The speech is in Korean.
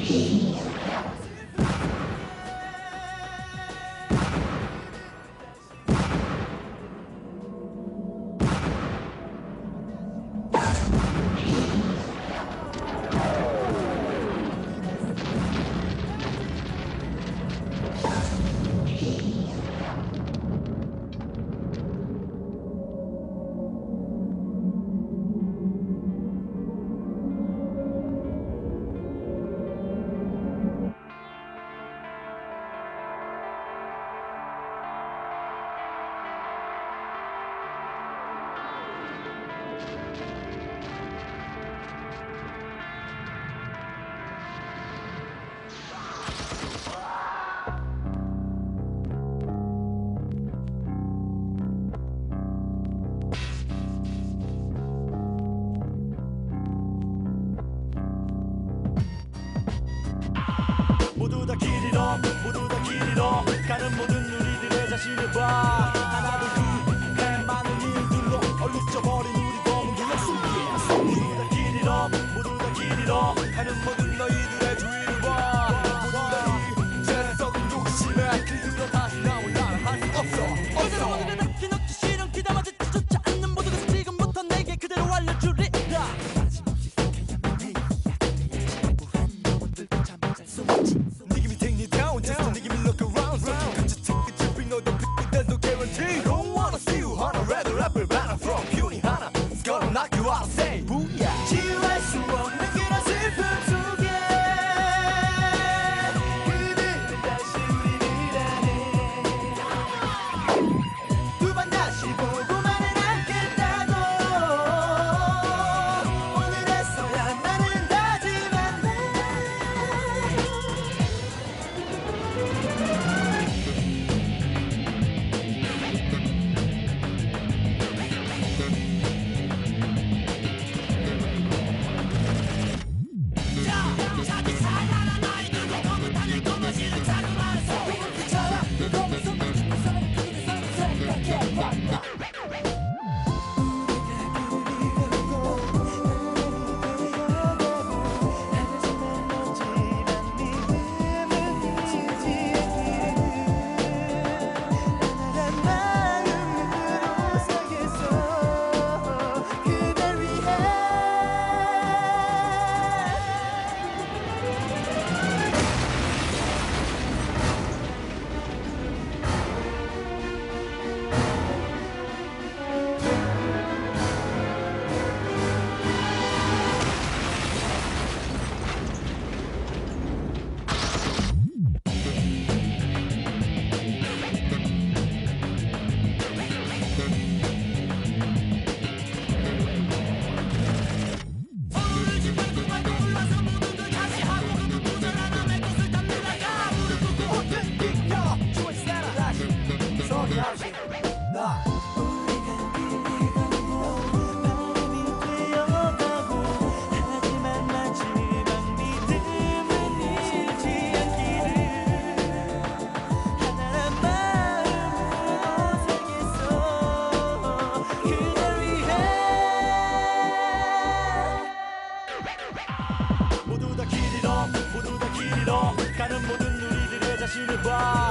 모두 다 길 잃어 모두 다 길 잃어 가는 모든 우리들의 자신을 봐 하나 둘 셋 많은 일들로 얼룩져버린 우리 검은 기억 모두 다 길 잃어 모두 다 길 잃어 가는 모든 너희들의 주위를 봐 모두 다 이제 썩은 욕심에 길들여 다시 나올 나를 할 수 없어 어제로 오늘은 낳기 넣기 싫은 귀담아지 좋지 않는 모든 것을 지금부터 내게 그대로 알려주리라 지울 수 없는 그런 슬픔 속에 그대는 다시 우리를 안해 두 번 다시 보고만은 않겠다고 오늘에서야 나는 다짐한다 모두 다 길 잃어 가는 모든 우리들의 자신을 봐